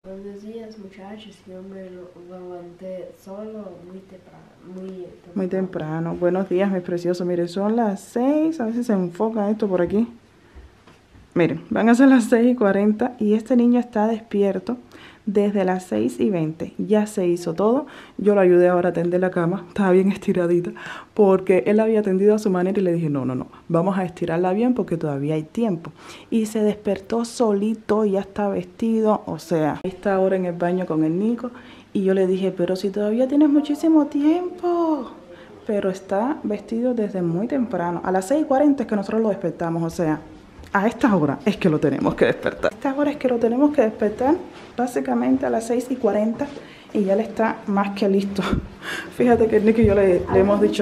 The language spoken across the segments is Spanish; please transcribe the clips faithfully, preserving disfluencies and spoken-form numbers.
Buenos días, muchachos. Yo me levanté solo muy temprano. Muy temprano. Muy temprano. Buenos días, mis preciosos. Miren, son las seis. A ver si se enfoca esto por aquí. Miren, van a ser las seis y cuarenta y este niño está despierto desde las seis y veinte. Ya se hizo todo. Yo lo ayudé ahora a tender la cama. Estaba bien estiradita porque él había tendido a su manera y le dije, no, no, no. Vamos a estirarla bien porque todavía hay tiempo. Y se despertó solito, ya está vestido. O sea, está ahora en el baño con el Nico. Y yo le dije, pero si todavía tienes muchísimo tiempo. Pero está vestido desde muy temprano. A las seis y cuarenta es que nosotros lo despertamos, o sea... A esta hora es que lo tenemos que despertar. A esta hora es que lo tenemos que despertar, básicamente a las seis y cuarenta, y ya le está más que listo. Fíjate que el Nick y yo le, le hemos dicho.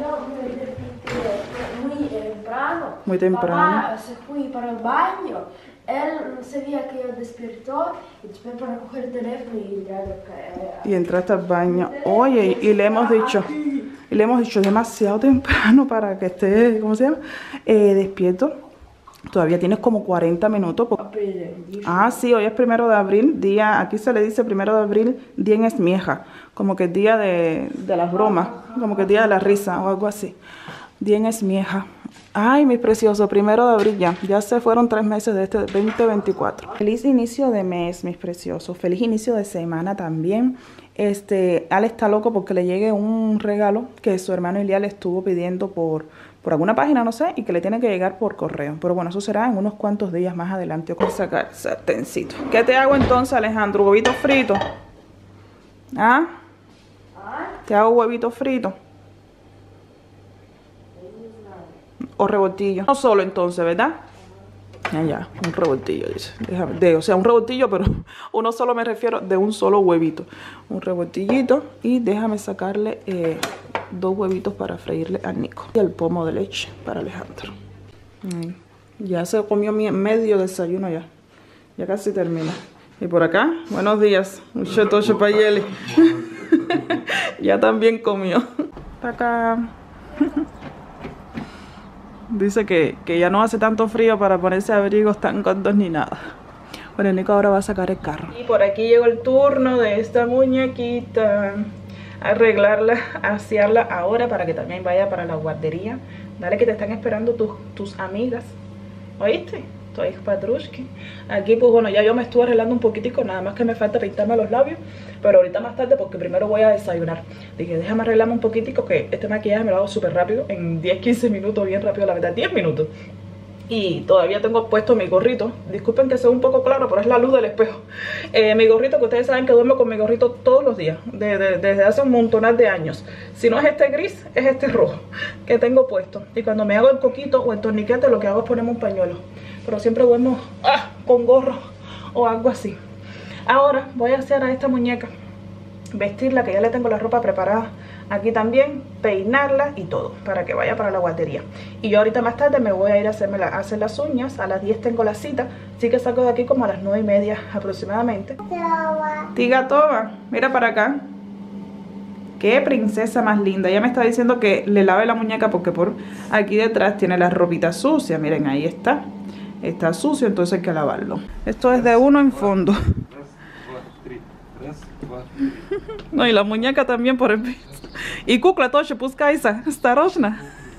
Muy temprano. Muy temprano. Papá se fue para el baño. Él no sabía que yo despertó y después para coger el teléfono y entrar. Y entraste al baño. Oye, y, y le hemos dicho, y le hemos dicho demasiado temprano para que esté, ¿cómo se llama? Eh, despierto. Todavía tienes como cuarenta minutos. Ah, sí, hoy es primero de abril, día, aquí se le dice primero de abril, día en Esmieja, como que es día de, de las bromas, como que es día de la risa o algo así. Día en Esmieja. Ay, mis preciosos, primero de abril ya, ya se fueron tres meses de este veinte veinticuatro. Feliz inicio de mes, mis preciosos, feliz inicio de semana también. Este, Ale está loco porque le llegue un regalo que su hermano Ilial le estuvo pidiendo por... por alguna página, no sé, y que le tiene que llegar por correo. Pero bueno, eso será en unos cuantos días más adelante. Voy a sacar el sartencito. ¿Qué te hago entonces, Alejandro? ¿Huevito frito? ¿Ah? ¿Te hago huevito frito? ¿O revoltillo? No solo entonces, ¿verdad? Ya, ya, un revoltillo, dice. Déjame, de, o sea, un revoltillo, pero uno solo me refiero de un solo huevito. Un revoltillito y déjame sacarle... Eh, dos huevitos para freírle al Nico. Y el pomo de leche para Alejandro. Ay, ya se comió mi medio desayuno ya. Ya casi termina. Y por acá, buenos días. Un chotoche payeli. Ya también comió. Para acá. Dice que, que ya no hace tanto frío para ponerse abrigos tan cortos ni nada. Bueno, el Nico ahora va a sacar el carro. Y por aquí llegó el turno de esta muñequita. Arreglarla, asearla ahora para que también vaya para la guardería. Dale que te están esperando tus, tus amigas. ¿Oíste? Tu hija Patrushki. Aquí pues bueno, ya yo me estuve arreglando un poquitico. Nada más que me falta pintarme los labios. Pero ahorita más tarde porque primero voy a desayunar. Dije, déjame arreglarme un poquitico que este maquillaje me lo hago súper rápido. En diez, quince minutos, bien rápido la verdad. diez minutos. Y todavía tengo puesto mi gorrito. Disculpen que sea un poco claro, pero es la luz del espejo. Eh, mi gorrito, que ustedes saben que duermo con mi gorrito todos los días, de, de, desde hace un montonar de años. Si no es este gris, es este rojo que tengo puesto. Y cuando me hago el coquito o el torniquete, lo que hago es ponerme un pañuelo. Pero siempre duermo ah, con gorro o algo así. Ahora voy a hacer a esta muñeca, vestirla, que ya le tengo la ropa preparada. Aquí también, peinarla y todo, para que vaya para la guardería. Y yo ahorita más tarde me voy a ir a, hacerme la, a hacer las uñas. A las diez tengo la cita, así que salgo de aquí como a las nueve y media aproximadamente. Tiga Toba, mira para acá. Qué princesa más linda. Ella me está diciendo que le lave la muñeca porque por aquí detrás tiene la ropita sucia. Miren, ahí está. Está sucio, entonces hay que lavarlo. Esto es de uno en fondo. No, y la muñeca también por el piso. Y kukla тоже пускайся, осторожно.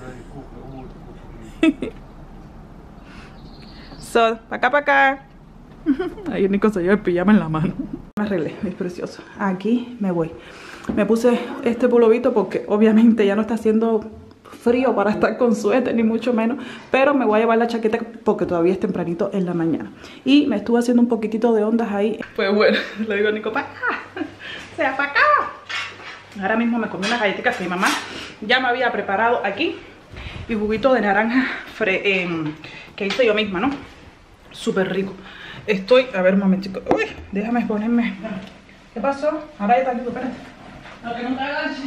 So, pa' acá, pa' acá. Ahí Nico se lleva el pijama en la mano. Me arreglé, mis preciosos. Aquí me voy. Me puse este pulovito porque obviamente ya no está haciendo frío para estar con suéter, ni mucho menos. Pero me voy a llevar la chaqueta porque todavía es tempranito en la mañana. Y me estuve haciendo un poquitito de ondas ahí. Pues bueno, le digo a Nico, pa' acá. Sea pa' acá. Ahora mismo me comí unas galletitas que mi mamá ya me había preparado aquí. Y juguito de naranja fre eh, que hice yo misma, ¿no? Súper rico. Estoy, a ver un momentico. Uy, déjame ponerme. ¿Qué pasó? Ahora ya está aquí, espérate. No, que no te agaches.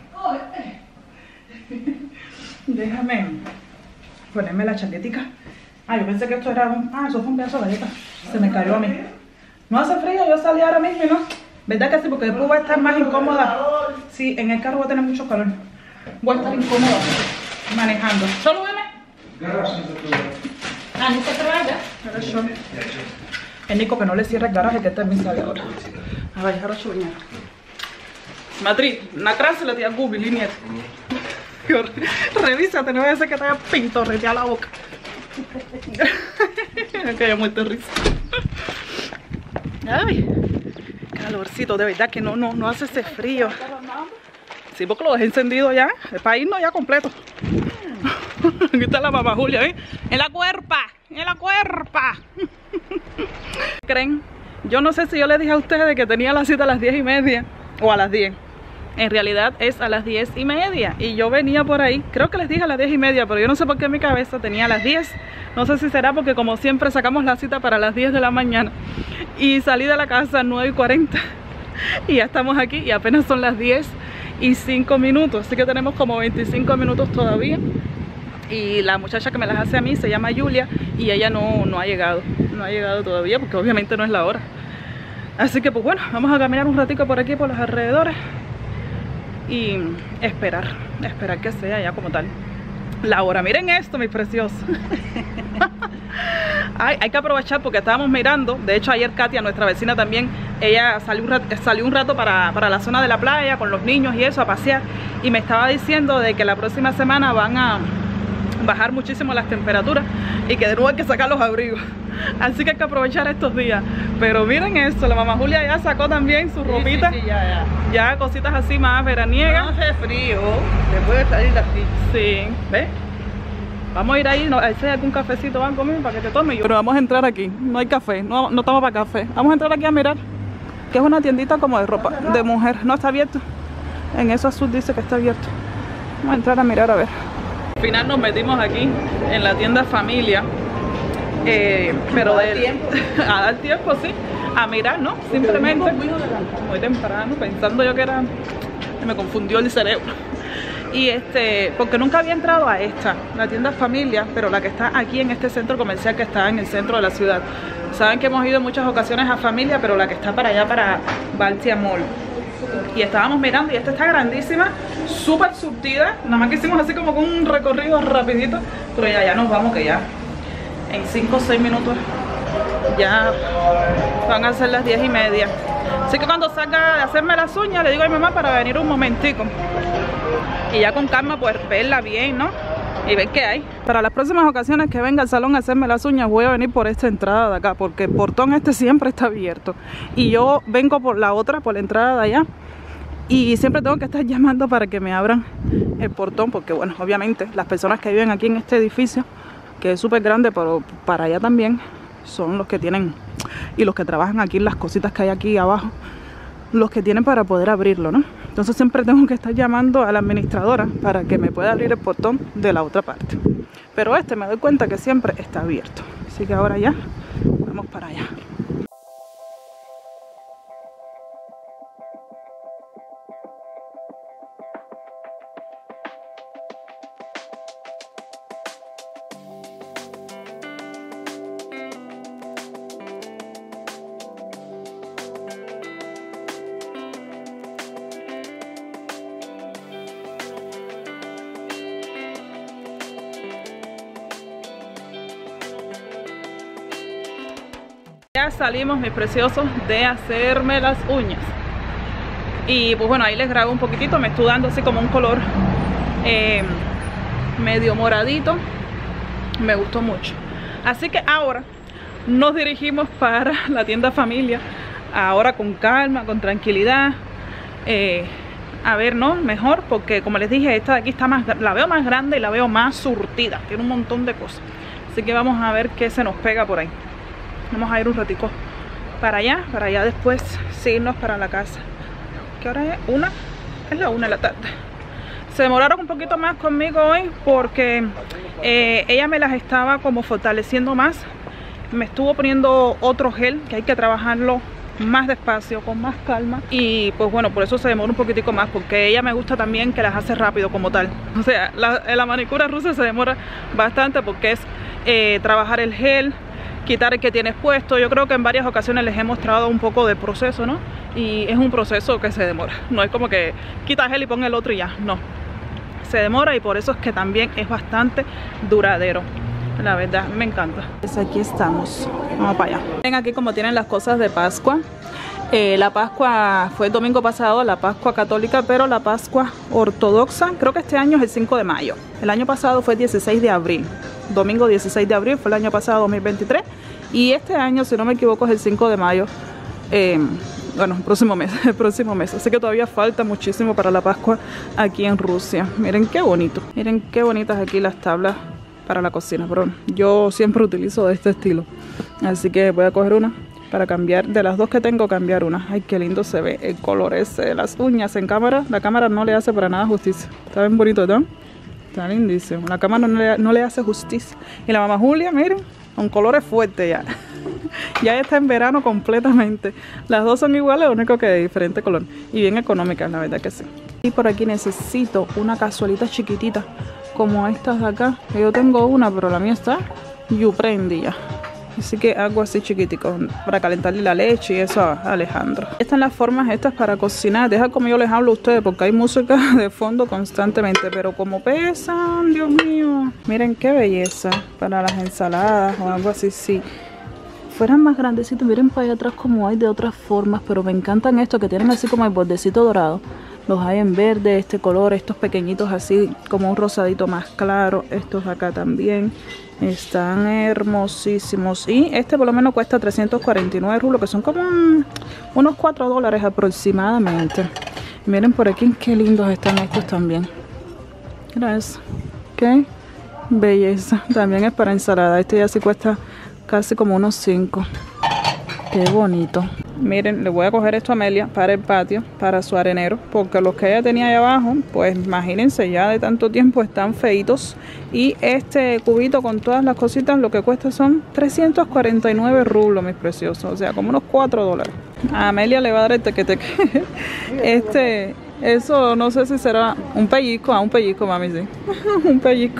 Déjame ponerme la chaquetica. Ah, yo pensé que esto era un... Ah, eso fue un pedazo de galleta. Se me cayó a mí. No hace frío, yo salí ahora mismo y no... ¿Verdad que sí? Porque después voy a estar más incómoda. Sí, en el carro voy a tener mucho calor. Voy a estar incómoda manejando. ¿Solo bebé? Ah, no se trae ya. Es Nico que no le cierra el garaje que también sale ahora. A ver, ahora chuña. Madrid, una clase le tía Gubi, línea. Revísate, no voy a hacer que te haya pintorreteado la boca. Que yo muerto de risa. Ay, calorcito, de verdad que no, no, no hace ese frío. Sí, porque lo dejé encendido ya. Es para irnos ya completo. Aquí está la mamá Julia, ¿eh? En la cuerpa, en la cuerpa. ¿Creen? Yo no sé si yo les dije a ustedes que tenía la cita a las diez y media o a las diez. En realidad es a las diez y media. Y yo venía por ahí, creo que les dije a las diez y media, pero yo no sé por qué en mi cabeza tenía a las diez. No sé si será porque como siempre sacamos la cita para las diez de la mañana. Y salí de la casa a nueve y cuarenta. Y ya estamos aquí y apenas son las diez y cinco minutos. Así que tenemos como veinticinco minutos todavía. Y la muchacha que me las hace a mí se llama Julia y ella no, no ha llegado. No ha llegado todavía porque obviamente no es la hora. Así que pues bueno, vamos a caminar un ratico por aquí, por los alrededores. Y esperar, esperar que sea ya como tal la hora. Miren esto, mis preciosos. Ay, hay que aprovechar porque estábamos mirando. De hecho ayer Katia, nuestra vecina también, ella salió un rato, salió un rato para, para la zona de la playa con los niños y eso, a pasear. Y me estaba diciendo de que la próxima semana van a bajar muchísimo las temperaturas y que de nuevo hay que sacar los abrigos. Así que hay que aprovechar estos días. Pero miren esto, la mamá Julia ya sacó también su ropita. Sí, sí, sí, ya, ya. Ya cositas así más veraniegas. No hace frío, se puede salir así. Sí, ¿ves? Vamos a ir ahí, no, a hacer algún cafecito o algo mismo para que te tome. Pero vamos a entrar aquí, no hay café, no, no estamos para café. Vamos a entrar aquí a mirar, que es una tiendita como de ropa de mujer. No está abierto, en eso azul dice que está abierto. Vamos a entrar a mirar a ver. Al final nos metimos aquí en la tienda Familia. Eh, pero a dar de, tiempo. a dar tiempo, sí, a mirar, ¿no? Simplemente muy temprano, pensando yo que era, me confundió el cerebro. Y este, porque nunca había entrado a esta, la tienda Familia, pero la que está aquí en este centro comercial que está en el centro de la ciudad. Saben que hemos ido en muchas ocasiones a Familia, pero la que está para allá, para Baltia Mall. Y estábamos mirando y esta está grandísima, súper surtida. Nada más que hicimos así como con un recorrido rapidito, pero ya, ya nos vamos que ya en cinco o seis minutos ya van a ser las diez y media. Así que cuando salga de hacerme las uñas le digo a mi mamá para venir un momentico y ya con calma pues verla bien, ¿no? Y ver qué hay. Para las próximas ocasiones que venga al salón a hacerme las uñas voy a venir por esta entrada de acá, porque el portón este siempre está abierto y yo vengo por la otra, por la entrada de allá, y siempre tengo que estar llamando para que me abran el portón, porque bueno, obviamente las personas que viven aquí en este edificio, que es súper grande, pero para allá también son los que tienen, y los que trabajan aquí en las cositas que hay aquí abajo, los que tienen para poder abrirlo, ¿no? Entonces siempre tengo que estar llamando a la administradora para que me pueda abrir el portón de la otra parte. Pero este me doy cuenta que siempre está abierto. Así que ahora ya vamos para allá. Ya salimos, mis preciosos, de hacerme las uñas. Y pues bueno, ahí les grabo un poquitito. Me estoy dando así como un color eh, medio moradito. Me gustó mucho. Así que ahora nos dirigimos para la tienda Familia. Ahora con calma, con tranquilidad. Eh, a ver, ¿no? Mejor, porque como les dije, esta de aquí está más, la veo más grande y la veo más surtida. Tiene un montón de cosas. Así que vamos a ver qué se nos pega por ahí. Vamos a ir un ratico para allá, para allá después seguirnos para la casa. ¿Qué hora es? ¿Una? Es la una de la tarde. Se demoraron un poquito más conmigo hoy porque eh, ella me las estaba como fortaleciendo más. Me estuvo poniendo otro gel que hay que trabajarlo más despacio, con más calma. Y pues bueno, por eso se demora un poquitico más, porque ella me gusta también que las hace rápido como tal. O sea, la, la manicura rusa se demora bastante porque es eh, trabajar el gel, quitar el que tienes puesto. Yo creo que en varias ocasiones les he mostrado un poco de proceso, ¿no? Y es un proceso que se demora. No es como que quita gel y pon el otro y ya, no. Se demora y por eso es que también es bastante duradero. La verdad, a mí me encanta. Pues aquí estamos. Vamos para allá. Ven aquí como tienen las cosas de Pascua. Eh, la Pascua fue el domingo pasado, la Pascua católica, pero la Pascua ortodoxa, creo que este año es el cinco de mayo. El año pasado fue el dieciséis de abril. Domingo dieciséis de abril fue el año pasado, dos mil veintitrés. Y este año, si no me equivoco, es el cinco de mayo. Eh, bueno, el próximo mes, el próximo mes. Así que todavía falta muchísimo para la Pascua aquí en Rusia. Miren qué bonito. Miren qué bonitas aquí las tablas para la cocina. Pero yo siempre utilizo de este estilo. Así que voy a coger una para cambiar, de las dos que tengo, cambiar una. Ay, qué lindo se ve el color ese de las uñas en cámara. La cámara no le hace para nada justicia. Está bien bonito, ¿no? Está lindísimo. La cámara no le, no le hace justicia. Y la mamá Julia, miren, con colores fuertes ya. Ya está en verano completamente. Las dos son iguales, lo único que de diferente color. Y bien económicas, la verdad que sí. Y por aquí necesito una cazuelita chiquitita, como estas de acá. Yo tengo una, pero la mía está yuprendida. Así que algo así chiquitico para calentarle la leche y eso a Alejandro. Estas son las formas estas para cocinar. Deja como yo les hablo a ustedes porque hay música de fondo constantemente. Pero como pesan, Dios mío. Miren qué belleza para las ensaladas o algo así. Si fueran más grandecitos, miren para allá atrás como hay de otras formas. Pero me encantan estos que tienen así como el bordecito dorado. Los hay en verde, este color, estos pequeñitos así como un rosadito más claro. Estos acá también. Están hermosísimos. Y este por lo menos cuesta trescientos cuarenta y nueve rublos, que son como un, unos cuatro dólares aproximadamente. Miren por aquí qué lindos están estos también. Mira eso. Qué belleza. También es para ensalada. Este ya sí cuesta casi como unos cinco. Qué bonito. Miren, le voy a coger esto a Amelia para el patio, para su arenero, porque los que ella tenía ahí abajo, pues imagínense, ya de tanto tiempo están feitos. Y este cubito con todas las cositas lo que cuesta son trescientos cuarenta y nueve rublos, mis preciosos, o sea, como unos cuatro dólares. A Amelia le va a dar el teque-teque. Este, eso no sé si será un pellizco, a un pellizco, mami, sí. Un pellizco.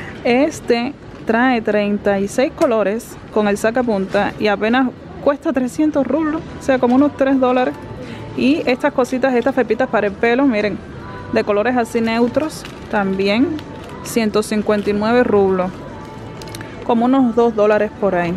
Este trae treinta y seis colores con el sacapunta y apenas cuesta trescientos rublos, o sea, como unos tres dólares. Y estas cositas, estas pepitas para el pelo, miren, de colores así neutros, también ciento cincuenta y nueve rublos, como unos dos dólares por ahí.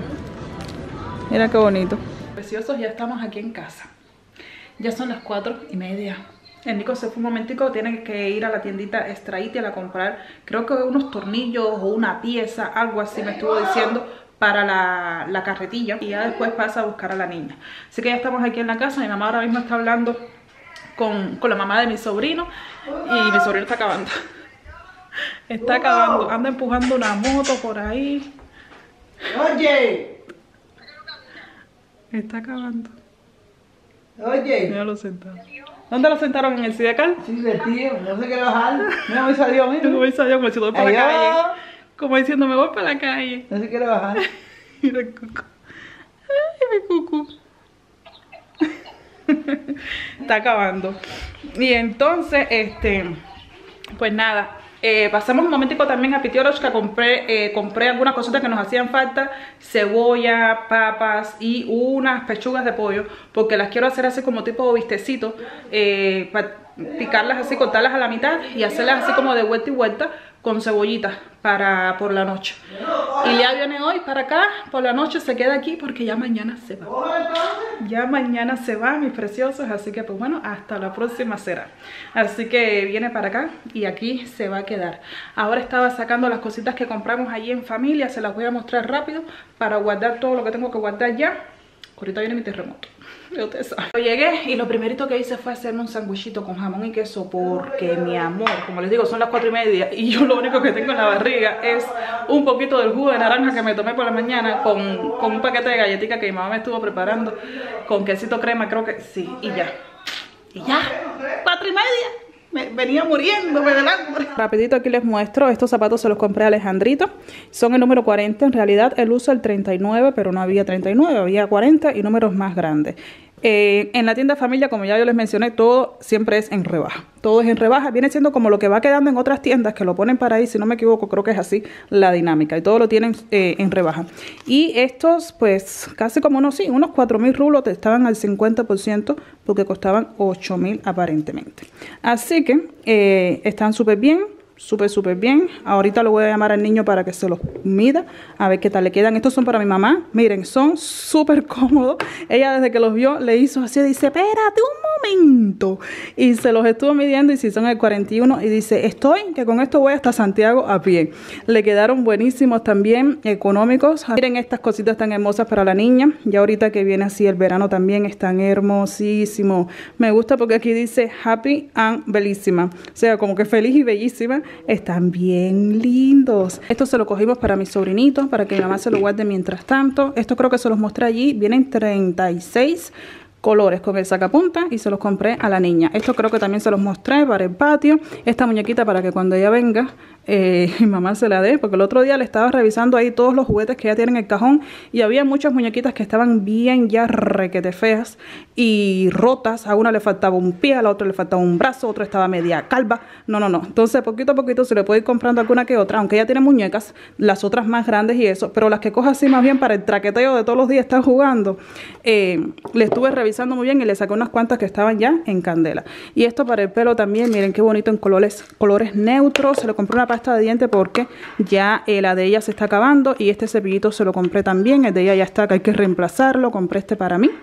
Mira qué bonito. Preciosos, ya estamos aquí en casa. Ya son las cuatro y media. El Nico se fue un momentico, tiene que ir a la tiendita Straitial a comprar, creo que unos tornillos o una pieza, algo así me estuvo diciendo, para la, la carretilla, y ya después pasa a buscar a la niña. Así que ya estamos aquí en la casa. Mi mamá ahora mismo está hablando con, con la mamá de mi sobrino, y mi sobrino está acabando. Está acabando, anda empujando una moto por ahí. Oye. Está acabando. Oye. Mira, lo sentaron. ¿Dónde lo sentaron? ¿En el Sidecal? Sí, de tío, no sé qué bajar. Mira, me salió, mira. No me salió como si voy para la calle. Como diciendo, me voy para la calle. No se quiere bajar. Mira el cucu. Ay, mi cucu. Está acabando. Y entonces, este, pues nada. Eh, pasamos un momentico también a Pitioroshka. Compré, eh, compré algunas cositas que nos hacían falta. Cebolla, papas y unas pechugas de pollo. Porque las quiero hacer así como tipo bistecito. Eh, para picarlas así, cortarlas a la mitad y hacerlas así como de vuelta y vuelta con cebollitas para por la noche. Y ya viene hoy para acá, por la noche se queda aquí porque ya mañana se va. Ya mañana se va, mis preciosos, así que pues bueno, hasta la próxima será. Así que viene para acá y aquí se va a quedar. Ahora estaba sacando las cositas que compramos allí en familia, se las voy a mostrar rápido para guardar todo lo que tengo que guardar ya. Ahorita viene mi terremoto. Yo te sabe. Yo llegué y lo primerito que hice fue hacerme un sandwichito con jamón y queso porque, mi amor, como les digo, son las cuatro y media y yo lo único que tengo en la barriga es un poquito del jugo de naranja que me tomé por la mañana con, con un paquete de galletitas que mi mamá me estuvo preparando con quesito crema, creo que sí, y ya. Y ya, cuatro y media. Me venía muriéndome del hambre. Rapidito aquí les muestro, estos zapatos se los compré a Alejandrito. Son el número cuarenta, en realidad él usa el treinta y nueve, pero no había treinta y nueve, había cuarenta y números más grandes. Eh, en la tienda Familia, como ya yo les mencioné, todo siempre es en rebaja. Todo es en rebaja. Viene siendo como lo que va quedando en otras tiendas que lo ponen para ahí, si no me equivoco, creo que es así la dinámica. Y todo lo tienen eh, en rebaja. Y estos, pues, casi como unos, sí, unos cuatro mil rublos estaban al cincuenta por ciento porque costaban ocho mil aparentemente. Así que eh, están súper bien. súper, súper bien. Ahorita lo voy a llamar al niño para que se los mida, a ver qué tal le quedan. Estos son para mi mamá. Miren, son súper cómodos. Ella desde que los vio le hizo así, dice, espérate un momento. Y se los estuvo midiendo y si son el cuarenta y uno. Y dice, estoy, que con esto voy hasta Santiago a pie. Le quedaron buenísimos también, económicos. Miren estas cositas tan hermosas para la niña. Y ahorita que viene así el verano también están hermosísimos. Me gusta porque aquí dice happy and bellísima. O sea, como que feliz y bellísima. Están bien lindos. Esto se lo cogimos para mi sobrinito, para que mi mamá se lo guarde mientras tanto. Esto creo que se los mostré allí. Vienen treinta y seis colores con el sacapunta y se los compré a la niña. Esto creo que también se los mostré para el patio. Esta muñequita para que cuando ella venga, eh, mi mamá se la dé, porque el otro día le estaba revisando ahí todos los juguetes que ella tiene en el cajón y había muchas muñequitas que estaban bien ya requete feas y rotas. A una le faltaba un pie, a la otra le faltaba un brazo, a otra estaba media calva. No, no, no. Entonces poquito a poquito se le puede ir comprando alguna que otra, aunque ella tiene muñecas, las otras más grandes y eso, pero las que coja así más bien para el traqueteo de todos los días estar jugando, eh, le estuve revisando muy bien y le saqué unas cuantas que estaban ya en candela. Y esto para el pelo también, miren qué bonito en colores, colores neutros. Se lo compré una pasta de diente porque ya eh, la de ella se está acabando y este cepillito se lo compré también. El de ella ya está, que hay que reemplazarlo. Compré este para mí.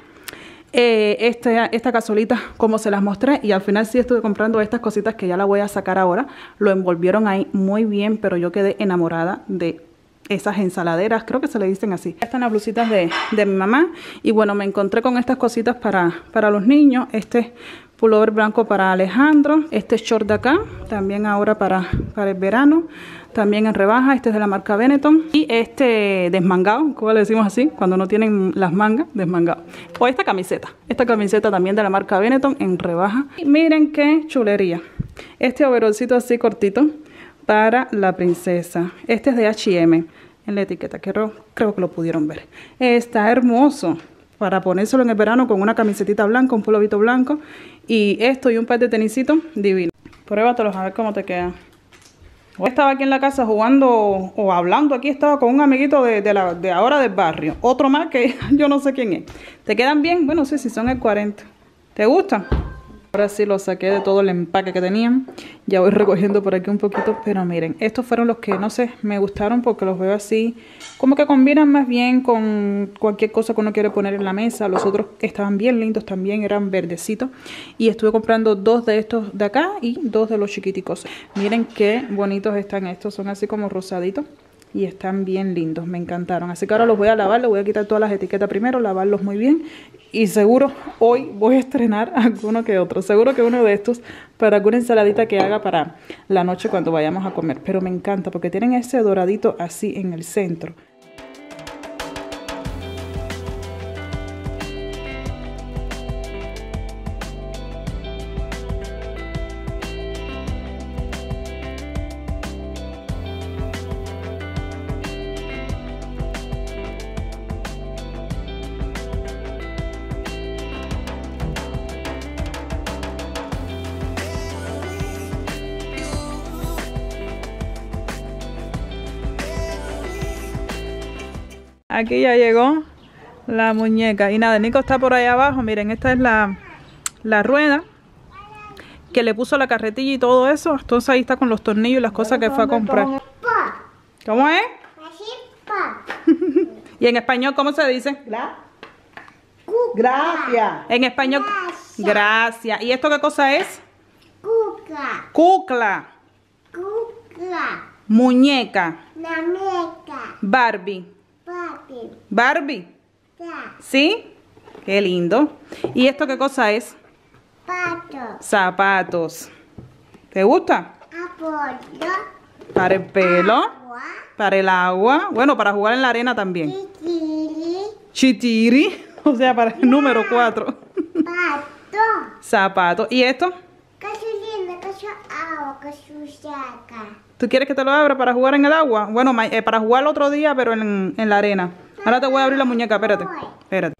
Eh, este, esta cazuelita como se las mostré y al final sí estuve comprando estas cositas que ya la voy a sacar ahora. Lo envolvieron ahí muy bien, pero yo quedé enamorada de esas ensaladeras, creo que se le dicen así. Estas son las blusitas de, de mi mamá. Y bueno, me encontré con estas cositas para, para los niños. Este pullover blanco para Alejandro. Este short de acá, también ahora para, para el verano. También en rebaja, este es de la marca Benetton. Y este desmangado, como le decimos así, cuando no tienen las mangas, desmangado. O esta camiseta, esta camiseta también de la marca Benetton en rebaja. Y miren qué chulería. Este overolcito así cortito para la princesa. Este es de H y M. En la etiqueta, creo, creo que lo pudieron ver. Está hermoso para ponérselo en el verano con una camisetita blanca, un pulovito blanco. Y esto y un par de tenisitos divino. Pruébatelos a ver cómo te quedan. Hoy estaba aquí en la casa jugando o hablando. Aquí estaba con un amiguito de, de, la, de ahora del barrio. Otro más que yo no sé quién es. ¿Te quedan bien? Bueno, sí, sí son el cuarenta. ¿Te gustan? Ahora sí los saqué de todo el empaque que tenían. Ya voy recogiendo por aquí un poquito. Pero miren, estos fueron los que, no sé, me gustaron porque los veo así. Como que combinan más bien con cualquier cosa que uno quiere poner en la mesa. Los otros estaban bien lindos también, eran verdecitos. Y estuve comprando dos de estos de acá y dos de los chiquiticos. Miren qué bonitos están estos. Son así como rosaditos. Y están bien lindos, me encantaron. Así que ahora los voy a lavar, les voy a quitar todas las etiquetas primero, lavarlos muy bien. Y seguro hoy voy a estrenar alguno que otro. Seguro que uno de estos para alguna ensaladita que haga para la noche cuando vayamos a comer. Pero me encanta porque tienen ese doradito así en el centro. Aquí ya llegó la muñeca. Y nada, Nico está por ahí abajo. Miren, esta es la, la rueda que le puso la carretilla y todo eso. Entonces ahí está con los tornillos y las cosas que fue a comprar. ¿Cómo es? ¿Y en español cómo se dice? Gracias. En español, gracias. ¿Y esto qué cosa es? Cuca. Cucla. Cuca. Muñeca. La meca. Barbie. Papi. Barbie. Ta. ¿Sí? Qué lindo. ¿Y esto qué cosa es? Pato. Zapatos. ¿Te gusta? Apoyo. Para el pelo. Agua. Para el agua. Bueno, para jugar en la arena también. Chiquiri. Chitiri. O sea, para el número cuatro. Pato. Zapatos. ¿Y esto? Gasolina, caso agua, caso saca. ¿Tú quieres que te lo abra para jugar en el agua? Bueno, eh, para jugar el otro día, pero en, en la arena. Ahora te voy a abrir la muñeca, espérate. Espérate.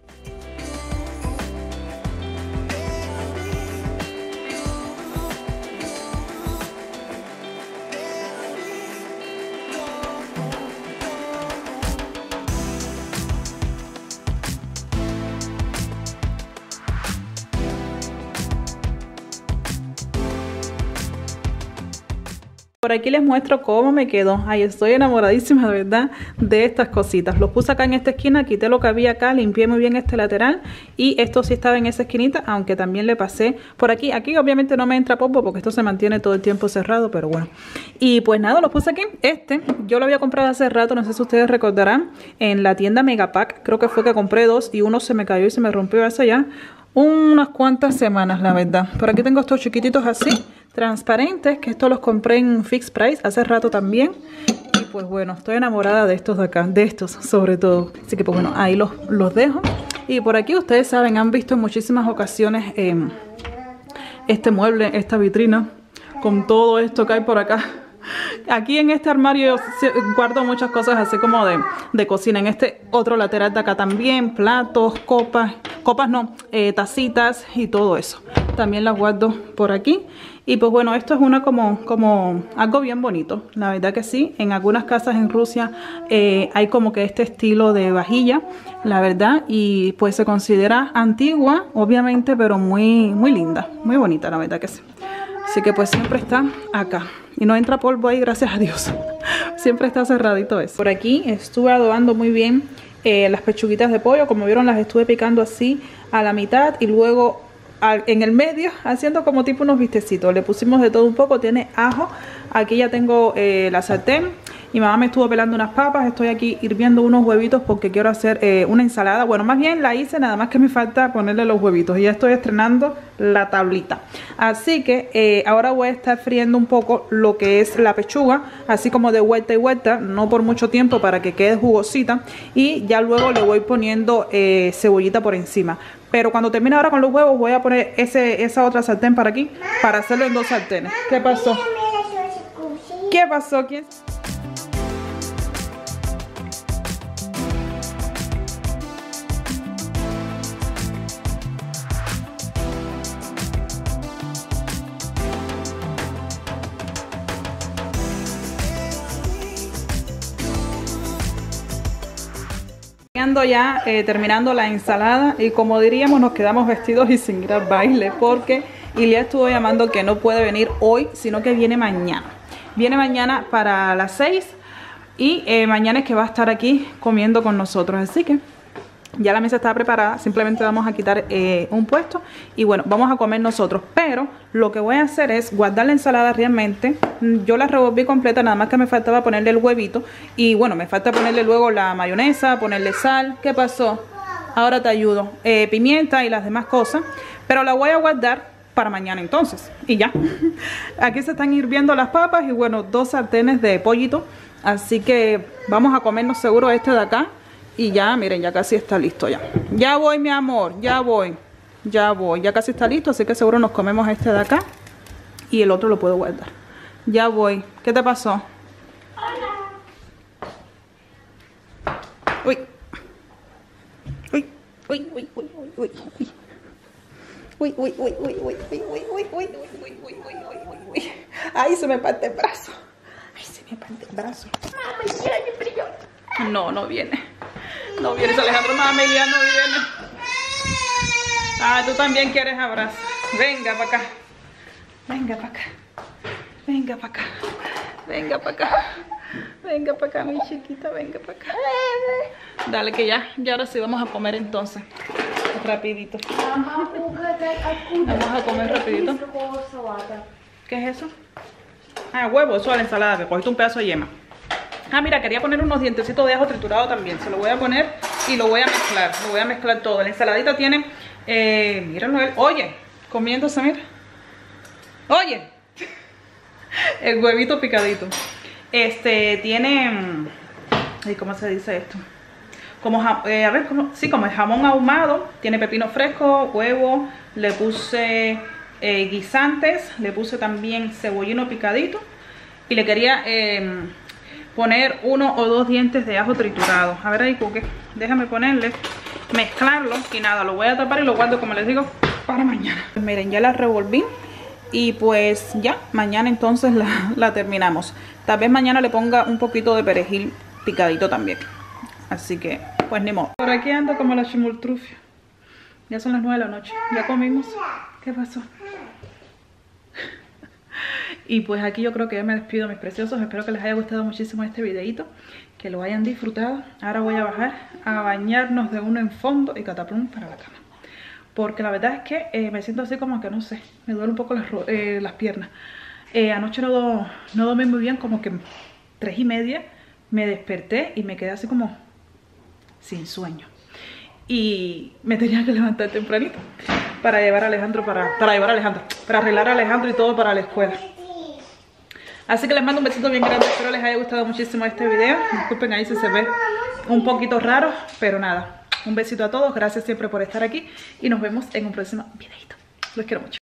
Por aquí les muestro cómo me quedó. Ay, estoy enamoradísima de verdad de estas cositas. Los puse acá en esta esquina, quité lo que había acá, limpié muy bien este lateral y esto sí estaba en esa esquinita, aunque también le pasé por aquí. Aquí obviamente no me entra polvo porque esto se mantiene todo el tiempo cerrado, pero bueno. Y pues nada, los puse aquí. Este yo lo había comprado hace rato, no sé si ustedes recordarán, en la tienda Megapack. Creo que fue que compré dos y uno se me cayó y se me rompió hace ya unas cuantas semanas, la verdad. Por aquí tengo estos chiquititos así, transparentes, que estos los compré en Fixed Price hace rato también. Y pues bueno, estoy enamorada de estos de acá, de estos sobre todo. Así que pues bueno, ahí los, los dejo. Y por aquí ustedes saben, han visto en muchísimas ocasiones eh, este mueble, esta vitrina, con todo esto que hay por acá. Aquí en este armario guardo muchas cosas así como de, de cocina. En este otro lateral de acá también, platos, copas, copas no, eh, tacitas y todo eso. También las guardo por aquí. Y pues bueno, esto es una como, como algo bien bonito, la verdad que sí. En algunas casas en Rusia eh, hay como que este estilo de vajilla, la verdad. Y pues se considera antigua, obviamente, pero muy, muy linda, muy bonita, la verdad que sí. Así que pues siempre está acá. Y no entra polvo ahí, gracias a Dios. Siempre está cerradito eso. Por aquí estuve adobando muy bien eh, las pechuguitas de pollo. Como vieron, las estuve picando así a la mitad. Y luego al, en el medio, haciendo como tipo unos bistecitos. Le pusimos de todo un poco. Tiene ajo. Aquí ya tengo eh, la sartén. Mi mamá me estuvo pelando unas papas. Estoy aquí hirviendo unos huevitos porque quiero hacer eh, una ensalada. Bueno, más bien la hice, nada más que me falta ponerle los huevitos. Y ya estoy estrenando la tablita. Así que eh, ahora voy a estar friendo un poco lo que es la pechuga. Así como de vuelta y vuelta. No por mucho tiempo para que quede jugosita. Y ya luego le voy poniendo eh, cebollita por encima. Pero cuando termine ahora con los huevos voy a poner ese, esa otra sartén para aquí. Para hacerlo en dos sartenes. ¿Qué pasó? ¿Qué pasó? ¿Quién? Ya eh, terminando la ensalada y como diríamos nos quedamos vestidos y sin ir al baile porque Ilia estuvo llamando que no puede venir hoy sino que viene mañana viene mañana para las seis y eh, mañana es que va a estar aquí comiendo con nosotros, así que ya la mesa está preparada, simplemente vamos a quitar eh, un puesto y bueno, vamos a comer nosotros. Pero lo que voy a hacer es guardar la ensalada realmente. Yo la revolví completa, nada más que me faltaba ponerle el huevito. Y bueno, me falta ponerle luego la mayonesa, ponerle sal. ¿Qué pasó? Ahora te ayudo. Eh, pimienta y las demás cosas. Pero la voy a guardar para mañana entonces. Y ya. Aquí se están hirviendo las papas y bueno, dos sartenes de pollito. Así que vamos a comernos seguro este de acá. Y ya, miren, ya casi está listo ya. Ya voy, mi amor, ya voy. Ya voy, ya casi está listo, así que seguro nos comemos este de acá. Y el otro lo puedo guardar. Ya voy. ¿Qué te pasó? Uy. Uy, uy, uy, uy, uy, uy, uy. Uy, uy, uy, uy, uy, uy, uy, uy, uy, uy, uy, uy, uy, uy. Ay, se me parte el brazo. Ay, se me parte el brazo. No, no viene. No vienes, Alejandro, mami, ya no viene. Ah, tú también quieres abrazo. Venga para acá. Venga para acá. Venga para acá. Venga para acá. Venga para acá, mi chiquita, venga para acá. Dale que ya, ya ahora sí vamos a comer entonces. Rapidito. Vamos a comer rapidito. ¿Qué es eso? Ah, huevo, eso es la ensalada, que cogiste un pedazo de yema. Ah, mira, quería poner unos dientecitos de ajo triturado también. Se lo voy a poner y lo voy a mezclar. Lo voy a mezclar todo. La ensaladita tiene, eh, mírenlo él. Oye, comiéndose, mira. Oye. El huevito picadito. Este, tiene, ¿y cómo se dice esto? Como, eh, a ver, ¿cómo? Sí, como el jamón ahumado. Tiene pepino fresco, huevo. Le puse eh, guisantes. Le puse también cebollino picadito. Y le quería... Eh, poner uno o dos dientes de ajo triturado. A ver ahí, Cuque, déjame ponerle, mezclarlo y nada, lo voy a tapar y lo guardo, como les digo, para mañana. Pues miren, ya la revolví y pues ya, mañana entonces la, la terminamos. Tal vez mañana le ponga un poquito de perejil picadito también. Así que, pues ni modo. Por aquí ando como la chimultrufia. Ya son las nueve de la noche. Ya comimos. ¿Qué pasó? Y pues aquí yo creo que ya me despido, mis preciosos. Espero que les haya gustado muchísimo este videito, que lo hayan disfrutado. Ahora voy a bajar a bañarnos de uno en fondo y cataplum para la cama. Porque la verdad es que eh, me siento así como que no sé, me duele un poco las, eh, las piernas. Eh, anoche no, no dormí muy bien, como que tres y media me desperté y me quedé así como sin sueño. Y me tenía que levantar tempranito para llevar a Alejandro, para, para llevar a Alejandro, para arreglar a Alejandro y todo para la escuela. Así que les mando un besito bien grande, espero les haya gustado muchísimo este video. Disculpen ahí si se ve un poquito raro, pero nada. Un besito a todos, gracias siempre por estar aquí y nos vemos en un próximo videito. Los quiero mucho.